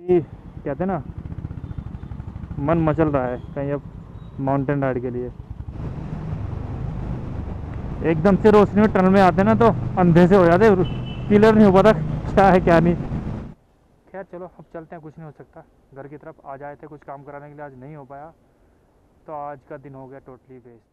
ये कहते हैं ना, मन मचल रहा है कहीं अब माउंटेन राइड के लिए। एकदम से रोशनी में टनल में आते हैं ना तो अंधे से हो जाते, क्लियर नहीं हो पाता क्या है क्या नहीं। खैर चलो अब चलते हैं, कुछ नहीं हो सकता। घर की तरफ आज आए थे कुछ काम कराने के लिए, आज नहीं हो पाया, तो आज का दिन हो गया टोटली वेस्ट।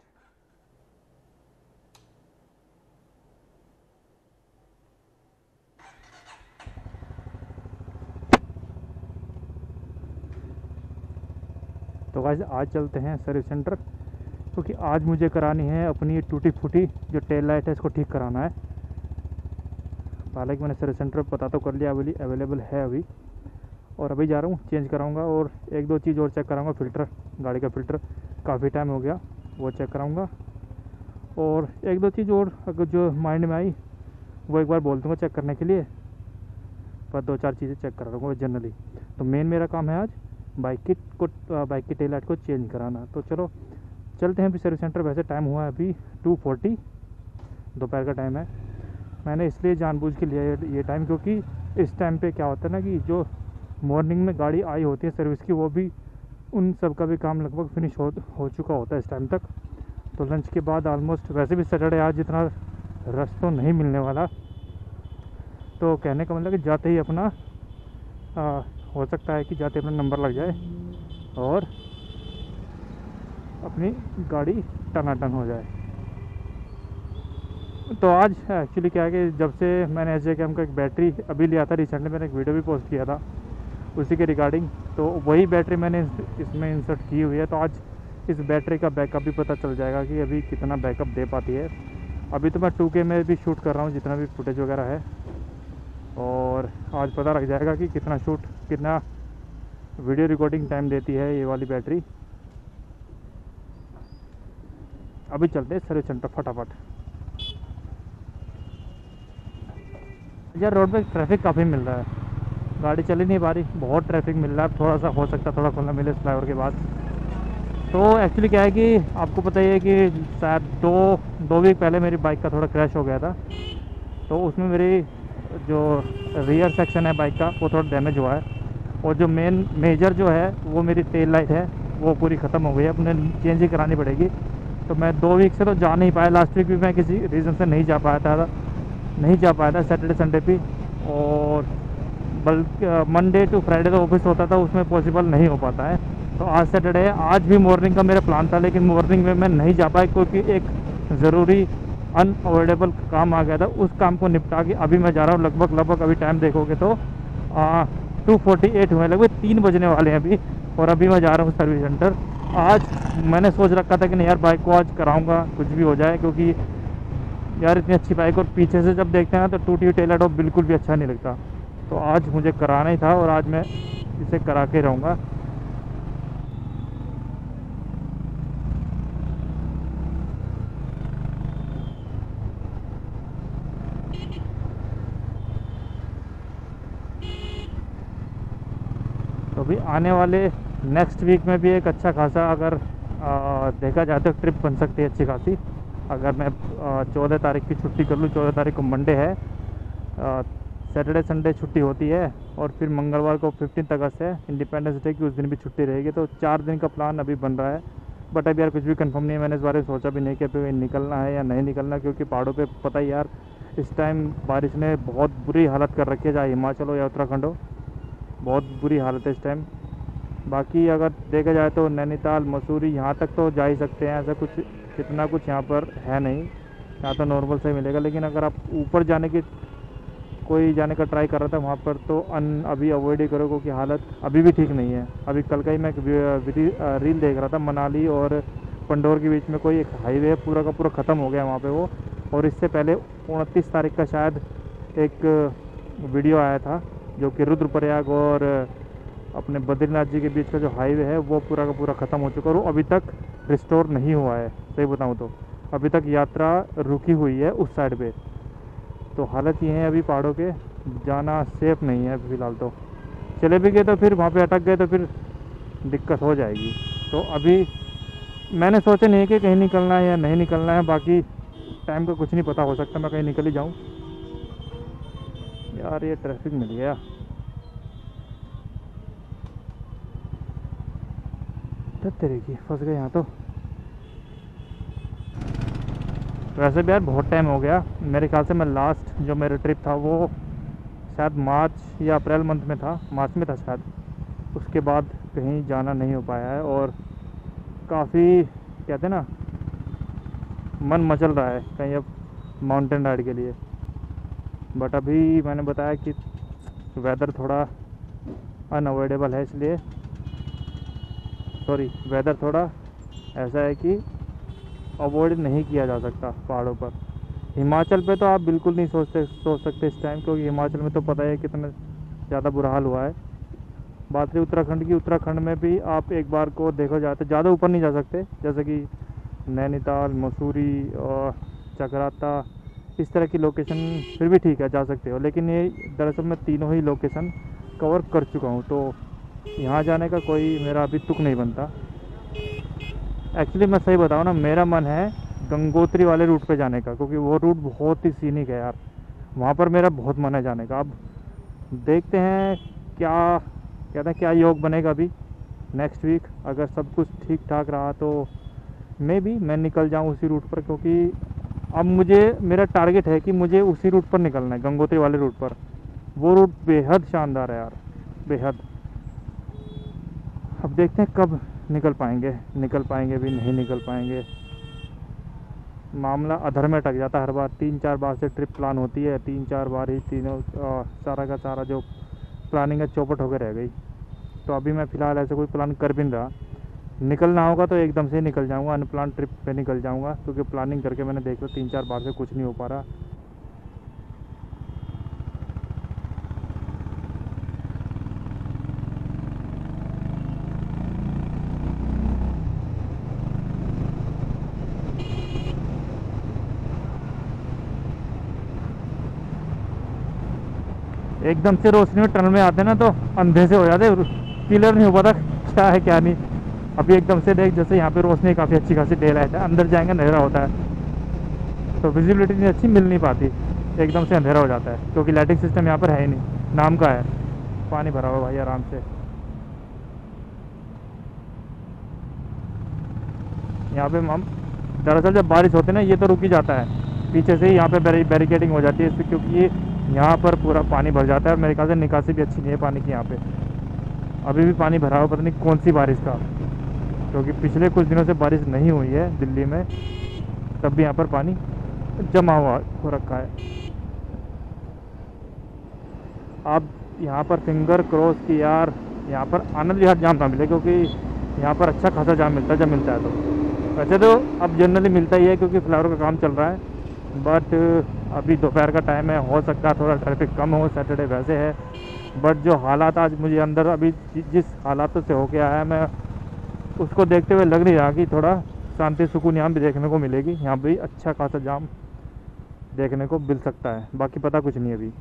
तो गाइस आज चलते हैं सर्विस सेंटर, क्योंकि आज मुझे करानी है अपनी टूटी फूटी जो टेल लाइट है, इसको ठीक कराना है। हालांकि मैंने सर्विस सेंटर पता तो कर लिया, अवेलेबल है अभी, और अभी जा रहा हूँ चेंज कराऊंगा। और एक दो चीज़ और चेक कराऊंगा, फ़िल्टर, गाड़ी का फ़िल्टर काफ़ी टाइम हो गया, वो चेक कराऊंगा। और एक दो चीज़ और अगर जो माइंड में आई वो एक बार बोल दूँगा चेक करने के लिए, पर दो चार चीज़ें चेक करा दूँगा जनरली। तो मेन मेरा काम है आज बाइक की टेल लाइट को चेंज कराना। तो चलो चलते हैं अभी सर्विस सेंटर। वैसे टाइम हुआ है अभी 2:40, दोपहर का टाइम है। मैंने इसलिए जानबूझ के लिया ये टाइम, क्योंकि इस टाइम पे क्या होता है ना कि जो मॉर्निंग में गाड़ी आई होती है सर्विस की, वो भी उन सब का भी काम लगभग फिनिश हो चुका होता है इस टाइम तक। तो लंच के बाद ऑलमोस्ट, वैसे भी सैटरडे आज इतना रश तो नहीं मिलने वाला, तो कहने का मतलब कि जाते ही अपना हो सकता है कि जाते अपना नंबर लग जाए और अपनी गाड़ी टनाटन हो जाए। तो आज एक्चुअली क्या है कि जब से मैंने SJKM का एक बैटरी अभी लिया था, रिसेंटली मैंने एक वीडियो भी पोस्ट किया था उसी के रिगार्डिंग, तो वही बैटरी मैंने इसमें इंसर्ट की हुई है। तो आज इस बैटरी का बैकअप भी पता चल जाएगा कि अभी कितना बैकअप दे पाती है। अभी तो मैं 2K में भी शूट कर रहा हूँ जितना भी फुटेज वगैरह है, और आज पता लग जाएगा कि कितना वीडियो रिकॉर्डिंग टाइम देती है ये वाली बैटरी। अभी चलते हैं सर्विस सेंटर फटाफट। यार रोड पे ट्रैफिक काफ़ी मिल रहा है, गाड़ी चल ही नहीं पा रही, बहुत ट्रैफिक मिल रहा है। थोड़ा सा हो सकता है थोड़ा खुलना मिले फ्लाईओवर के बाद। तो एक्चुअली क्या है कि आपको पता ही है कि शायद दो वीक पहले मेरी बाइक का थोड़ा क्रैश हो गया था। तो उसमें मेरी जो रियर सेक्शन है बाइक का वो थोड़ा डैमेज हुआ है, और जो मेजर जो है वो मेरी टेल लाइट है वो पूरी ख़त्म हो गई है, अपने चेंज ही करानी पड़ेगी। तो मैं 2 वीक से तो जा नहीं पाया, लास्ट वीक भी मैं किसी रीज़न से नहीं जा पाया था सैटरडे संडे पे। और बल्कि मंडे टू फ्राइडे तो ऑफिस होता था, उसमें पॉसिबल नहीं हो पाता है। तो आज सैटरडे है, आज भी मॉर्निंग का मेरा प्लान था, लेकिन मॉर्निंग में मैं नहीं जा पाया क्योंकि एक ज़रूरी अनअवॉइडेबल काम आ गया था। उस काम को निपटा के अभी मैं जा रहा हूँ। लगभग अभी टाइम देखोगे तो 2:48 हुए, लगभग 3 बजने वाले हैं अभी, और अभी मैं जा रहा हूँ सर्विस सेंटर। आज मैंने सोच रखा था कि नहीं यार बाइक को आज कराऊंगा कुछ भी हो जाए, क्योंकि यार इतनी अच्छी बाइक और पीछे से जब देखते हैं ना तो टूटी हुई टेल लाइट बिल्कुल भी अच्छा नहीं लगता। तो आज मुझे कराना ही था और आज मैं इसे करा के रहूँगा। तो अभी आने वाले नेक्स्ट वीक में भी एक अच्छा खासा, अगर देखा जाए तो ट्रिप बन सकती है अच्छी खासी। अगर मैं 14 तारीख की छुट्टी कर लूँ, 14 तारीख को मंडे है, सैटरडे संडे छुट्टी होती है, और फिर मंगलवार को 15 अगस्त है इंडिपेंडेंस डे की, उस दिन भी छुट्टी रहेगी। तो 4 दिन का प्लान अभी बन रहा है, बट अभी यार कुछ भी कंफर्म नहीं है। मैंने इस बारे में सोचा भी नहीं कि अभी निकलना है या नहीं निकलना, क्योंकि पहाड़ों पे पता ही यार इस टाइम बारिश ने बहुत बुरी हालत कर रखी है, चाहे हिमाचल हो या उत्तराखंड हो, बहुत बुरी हालत है इस टाइम। बाकी अगर देखा जाए तो नैनीताल मसूरी यहाँ तक तो जा ही सकते हैं, ऐसा कुछ इतना कुछ यहाँ पर है नहीं, यहाँ तो नॉर्मल से मिलेगा। लेकिन अगर आप ऊपर जाने का ट्राई कर रहा था वहाँ पर तो अभी अवॉइड ही करो, क्योंकि हालत अभी भी ठीक नहीं है। अभी कल का ही मैं एक रील देख रहा था, मनाली और पंडोर के बीच में कोई एक हाईवे पूरा का पूरा ख़त्म हो गया वहाँ पे वो। और इससे पहले 29 तारीख का शायद एक वीडियो आया था जो कि रुद्रप्रयाग और अपने बद्रीनाथ जी के बीच का जो हाईवे है वो पूरा का पूरा ख़त्म हो चुका है, और वो अभी तक रिस्टोर नहीं हुआ है। सही बताऊँ तो अभी तक यात्रा रुकी हुई है उस साइड पे। तो हालत ये है अभी पहाड़ों के, जाना सेफ़ नहीं है फ़िलहाल। तो चले भी गए तो फिर वहाँ पे अटक गए तो फिर दिक्कत हो जाएगी। तो अभी मैंने सोचा नहीं कि कहीं निकलना है या नहीं निकलना है, बाकी टाइम का कुछ नहीं पता, हो सकता मैं कहीं निकल ही जाऊँ। यार ये ट्रैफिक मिल गया। तेरे की फंस गए यहाँ तो। वैसे भी यार बहुत टाइम हो गया, मेरे ख्याल से मैं लास्ट जो मेरा ट्रिप था वो शायद मार्च या अप्रैल मंथ में था, मार्च में था शायद। उसके बाद कहीं जाना नहीं हो पाया है और काफ़ी कहते हैं ना मन मचल रहा है कहीं अब माउंटेन राइड के लिए। बट अभी मैंने बताया कि वेदर थोड़ा अनअवॉइडेबल है, इसलिए सॉरी वेदर थोड़ा ऐसा है कि अवॉइड नहीं किया जा सकता पहाड़ों पर। हिमाचल पे तो आप बिल्कुल नहीं सोच सकते इस टाइम, क्योंकि हिमाचल में तो पता है कितना ज़्यादा बुरा हाल हुआ है। बात रही उत्तराखंड की, उत्तराखंड में भी आप एक बार को देखो जाए तो ज़्यादा ऊपर नहीं जा सकते, जैसे कि नैनीताल, मसूरी और चकराता, इस तरह की लोकेशन फिर भी ठीक है जा सकते हो। लेकिन ये दरअसल मैं तीनों ही लोकेशन कवर कर चुका हूँ, तो यहाँ जाने का कोई मेरा अभी तुक नहीं बनता। एक्चुअली मैं सही बताऊँ ना, मेरा मन है गंगोत्री वाले रूट पे जाने का, क्योंकि वो रूट बहुत ही सीनिक है यार। वहाँ पर मेरा बहुत मन है जाने का। अब देखते हैं क्या कहते हैं, क्या योग बनेगा अभी नेक्स्ट वीक। अगर सब कुछ ठीक ठाक रहा तो मे बी मैं निकल जाऊँ उसी रूट पर, क्योंकि अब मुझे मेरा टारगेट है कि मुझे उसी रूट पर निकलना है, गंगोत्री वाले रूट पर। वो रूट बेहद शानदार है यार, बेहद। अब देखते हैं कब निकल पाएंगे भी नहीं निकल पाएंगे। मामला अधर में अटक जाता है हर बार। 3-4 बार से ट्रिप प्लान होती है, 3-4 बार ही तीनों सारा का सारा जो प्लानिंग है चौपट होकर रह गई। तो अभी मैं फ़िलहाल ऐसे कोई प्लान कर भी नहीं रहा। निकलना होगा तो एकदम से निकल जाऊंगा, अनप्लान ट्रिप पे निकल जाऊंगा, क्योंकि प्लानिंग करके मैंने देख लो 3-4 बार से कुछ नहीं हो पा रहा। एकदम से रोशनी में टनल में आते हैं ना तो अंधे से हो जाते, क्लियर नहीं हो पाता क्या है क्या नहीं। अभी एकदम से देख, जैसे यहाँ पे रोशनी काफ़ी अच्छी खासी डे लाइट है, अंदर जाएंगे अंधेरा होता है, तो विजिबिलिटी इतनी अच्छी मिल नहीं पाती, एकदम से अंधेरा हो जाता है, क्योंकि लाइटिंग सिस्टम यहाँ पर है ही नहीं, नाम का है। पानी भरा हुआ भाई आराम से। यहाँ पे हम दरअसल जब बारिश होती है ना ये तो रुक ही जाता है, पीछे से ही यहाँ पे बैरिकेडिंग हो जाती है इससे, क्योंकि ये यहाँ पर पूरा पानी भर जाता है और मेरे ख्याल से निकासी भी अच्छी नहीं है पानी की यहाँ पे। अभी भी पानी भरा हुआ, पता नहीं कौन सी बारिश का, क्योंकि पिछले कुछ दिनों से बारिश नहीं हुई है दिल्ली में, तब भी यहाँ पर पानी जमा हुआ हो रखा है। आप यहाँ पर फिंगर क्रॉस की यार, यहाँ पर आनंद विहार जाम ना मिले, क्योंकि यहाँ पर अच्छा खासा जाम मिलता है जब मिलता है तो। वैसे तो अब जनरली मिलता ही है क्योंकि फ्लावर का काम चल रहा है, बट अभी दोपहर का टाइम है, हो सकता है थोड़ा ट्रैफिक कम हो, सैटरडे वैसे है। बट जो हालात आज मुझे अंदर अभी जिस हालातों से होके आया है, मैं उसको देखते हुए लग नहीं रहा कि थोड़ा शांति सुकून यहाँ भी देखने को मिलेगी। यहाँ भी अच्छा खासा जाम देखने को मिल सकता है, बाकी पता कुछ नहीं अभी।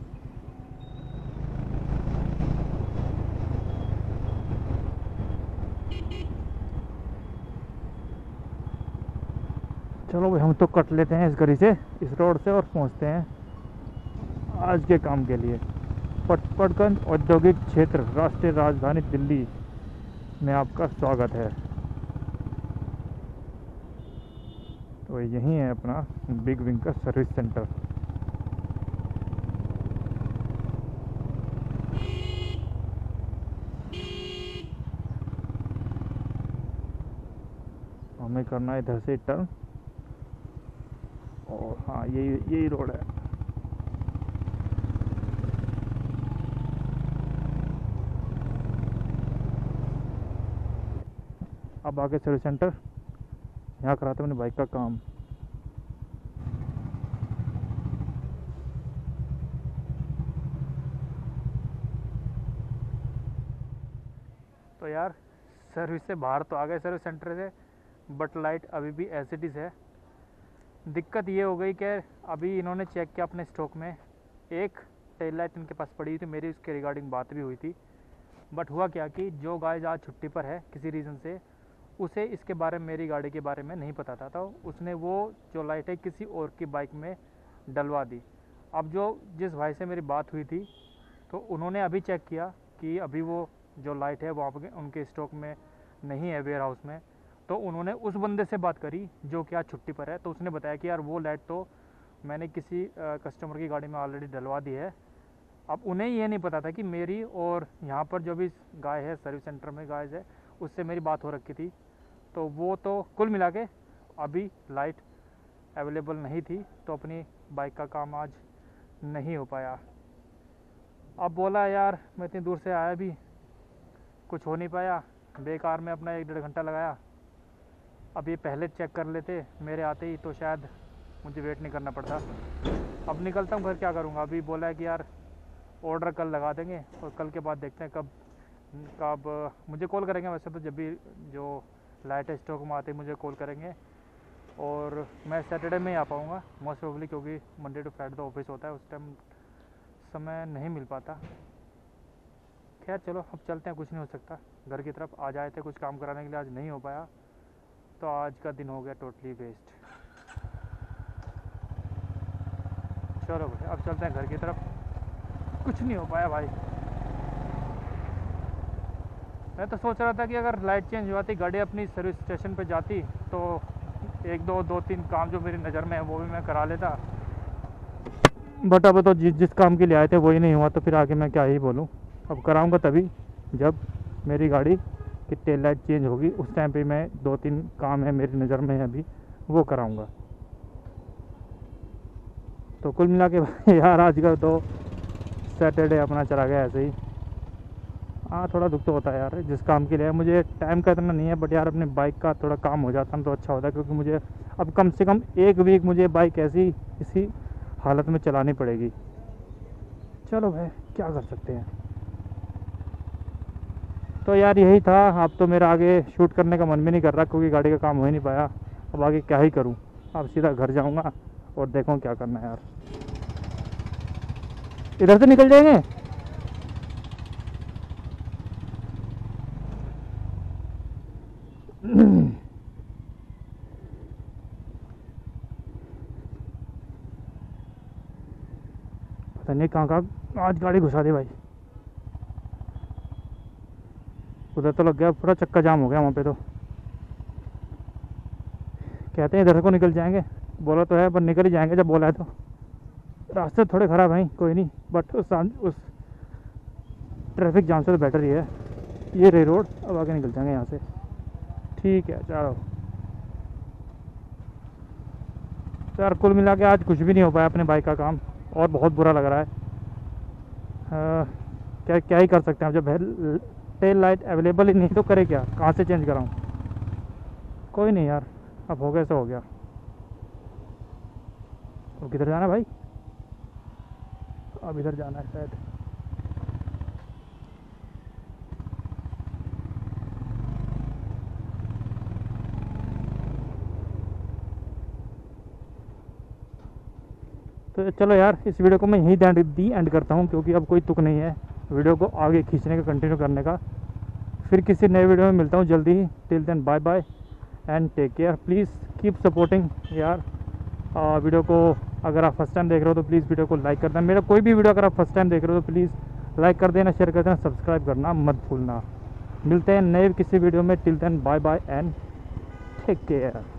चलो भाई हम तो कट लेते हैं इस गली से, इस रोड से, और पहुंचते हैं आज के काम के लिए। पटपड़गंज औद्योगिक क्षेत्र, राष्ट्रीय राजधानी दिल्ली में आपका स्वागत है। तो यही है अपना बिग विंग का सर्विस सेंटर। हमें करना है इधर से टर्न, और हाँ यही रोड है। अब आगे सर्विस सेंटर, यहाँ कराता मैंने बाइक का काम। तो यार सर्विस से बाहर तो आ गए सर्विस सेंटर से, बट लाइट अभी भी एज इट इज़ है। दिक्कत ये हो गई कि अभी इन्होंने चेक किया अपने स्टॉक में, एक टेल लाइट इनके पास पड़ी हुई थी, मेरी उसके रिगार्डिंग बात भी हुई थी। बट हुआ क्या कि जो गाइस आज छुट्टी पर है किसी रीज़न से, उसे इसके बारे में, मेरी गाड़ी के बारे में नहीं पता था, तो उसने वो जो लाइट है किसी और की बाइक में डलवा दी। अब जो जिस भाई से मेरी बात हुई थी, तो उन्होंने अभी चेक किया कि अभी वो जो लाइट है वो आपके उनके स्टॉक में नहीं है वेयर हाउस में। तो उन्होंने उस बंदे से बात करी जो कि आज छुट्टी पर है, तो उसने बताया कि यार वो लाइट तो मैंने किसी कस्टमर की गाड़ी में ऑलरेडी डलवा दी है। अब उन्हें ये नहीं पता था कि मेरी और यहाँ पर जो भी गाय है सर्विस सेंटर में गाय है उससे मेरी बात हो रखी थी। तो वो तो कुल मिला के अभी लाइट अवेलेबल नहीं थी, तो अपनी बाइक का काम आज नहीं हो पाया। अब बोला यार मैं इतनी दूर से आया भी, कुछ हो नहीं पाया, बेकार में अपना 1-1.5 घंटा लगाया। अब ये पहले चेक कर लेते मेरे आते ही तो शायद मुझे वेट नहीं करना पड़ता। अब निकलता हूँ घर, क्या करूँगा। अभी बोला है कि यार ऑर्डर कल लगा देंगे और कल के बाद देखते हैं कब मुझे कॉल करेंगे। वैसे तो जब भी जो लाइट स्टॉक में आते मुझे कॉल करेंगे, और मैं सैटरडे में ही आ पाऊँगा मोस्ट प्रोबेबली, क्योंकि मंडे टू फ्राइडे तो ऑफिस होता है, उस टाइम समय नहीं मिल पाता। खैर चलो अब चलते हैं, कुछ नहीं हो सकता। घर की तरफ आज आए थे कुछ काम कराने के लिए, आज नहीं हो पाया, तो आज का दिन हो गया टोटली वेस्ट। चलो भाई अब चलते हैं घर की तरफ, कुछ नहीं हो पाया भाई। मैं तो सोच रहा था कि अगर लाइट चेंज हुआ थी, गाड़ी अपनी सर्विस स्टेशन पे जाती तो 1-2-3 काम जो मेरी नज़र में है वो भी मैं करा लेता। बट अब तो जिस काम के लिए आए थे वही नहीं हुआ, तो फिर आगे मैं क्या ही बोलूँ। अब कराऊंगा तभी जब मेरी गाड़ी की टेल लाइट चेंज होगी, उस टाइम पे मैं 2-3 काम है मेरी नज़र में है अभी वो कराऊंगा। तो कुल मिला के यार आज का तो सैटरडे अपना चला गया ऐसे ही। हाँ थोड़ा दुख तो होता है यार, जिस काम के लिए मुझे टाइम का इतना नहीं है, बट यार अपने बाइक का थोड़ा काम हो जाता तो अच्छा होता है, क्योंकि मुझे अब कम से कम 1 वीक मुझे बाइक ऐसी इसी हालत में चलानी पड़ेगी। चलो भाई क्या कर सकते हैं। तो यार यही था। अब तो मेरा आगे शूट करने का मन भी नहीं कर रहा, क्योंकि गाड़ी का काम हो ही नहीं पाया। अब आगे क्या ही करूं, अब सीधा घर जाऊंगा और देखूं क्या करना है यार। इधर से निकल जाएंगे। पता नहीं कहाँ आज गाड़ी घुसा दी भाई। उधर तो लग गया, पूरा चक्का जाम हो गया वहाँ पे। तो कहते हैं इधर को निकल जाएंगे, बोला तो है पर निकल ही जाएंगे जब बोला है। तो रास्ते थोड़े ख़राब हैं कोई नहीं, बट उस ट्रैफिक जाम से तो बेटर ही है। ये रही रोड, अब आगे निकल जाएंगे यहाँ से। ठीक है चलो। यार कुल मिला के आज कुछ भी नहीं हो पाया अपने बाइक का काम, और बहुत बुरा लग रहा है। क्या ही कर सकते हैं, जब टेल लाइट अवेलेबल ही नहीं तो करे क्या, कहाँ से चेंज कराऊँ। कोई नहीं यार, अब हो गया सो हो गया। तो किधर जाना भाई, अब इधर जाना है शायद। तो चलो यार इस वीडियो को मैं यहीं एंड करता हूँ, क्योंकि अब कोई तुक नहीं है वीडियो को आगे खींचने का, कंटिन्यू करने का। फिर किसी नए वीडियो में मिलता हूँ जल्दी ही। Till then bye bye and take care. Please keep supporting यार। वीडियो को अगर आप फर्स्ट टाइम देख रहे हो तो प्लीज़ वीडियो को लाइक कर देना। मेरा कोई भी वीडियो अगर आप फर्स्ट टाइम देख रहे हो तो प्लीज़ लाइक कर देना, शेयर कर देना, सब्सक्राइब करना मत भूलना। मिलते हैं नए किसी वीडियो में। Till then bye bye and take care.